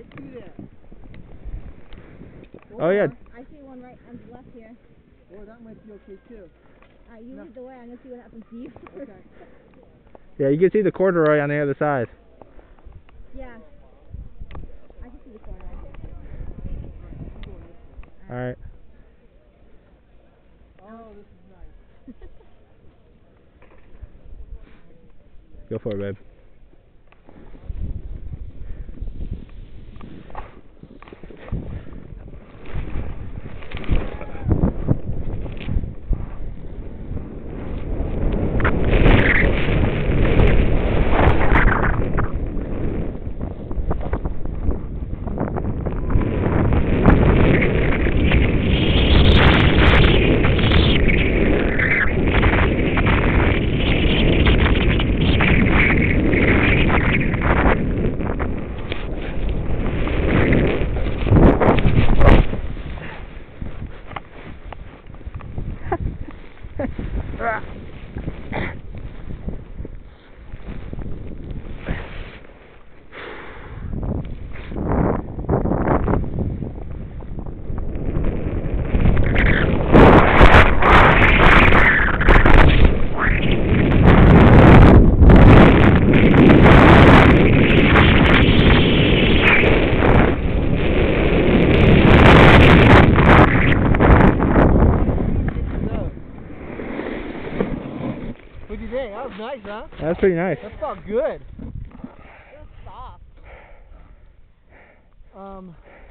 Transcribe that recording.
see that. Oh yeah. I see one right on the left here. Well, that might be okay too. Alright, you lead the way. I'm gonna see what happens to you. Okay. Yeah, you can see the corduroy on the other side. Yeah. I can see the corner. Alright. Oh, this is nice. Go for it, babe. What'd you think? That was nice, huh? That's pretty nice. That felt good. It was soft.